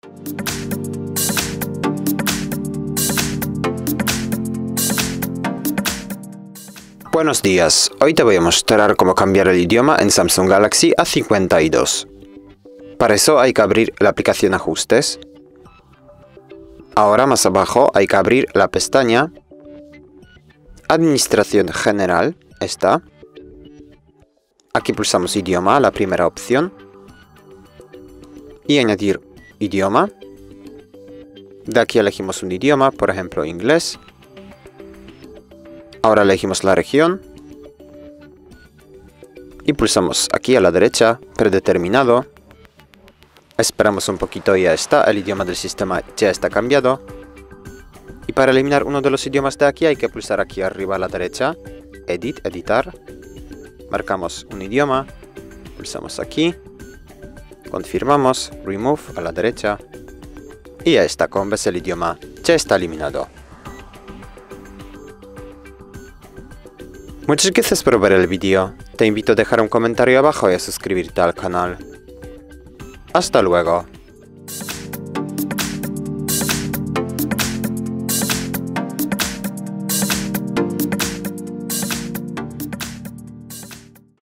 Buenos días, hoy te voy a mostrar cómo cambiar el idioma en Samsung Galaxy A52. Para eso hay que abrir la aplicación Ajustes. Ahora más abajo hay que abrir la pestaña Administración General, esta. Aquí pulsamos Idioma, la primera opción. Y añadir idioma. De aquí elegimos un idioma, por ejemplo inglés. Ahora elegimos la región. Y pulsamos aquí a la derecha, predeterminado. Esperamos un poquito y ya está, el idioma del sistema ya está cambiado. Y para eliminar uno de los idiomas de aquí hay que pulsar aquí arriba a la derecha, Edit, editar. Marcamos un idioma, pulsamos aquí, confirmamos, Remove a la derecha. Y ya está, como ves el idioma ya está eliminado. Muchas gracias por ver el vídeo. Te invito a dejar un comentario abajo y a suscribirte al canal. Hasta luego.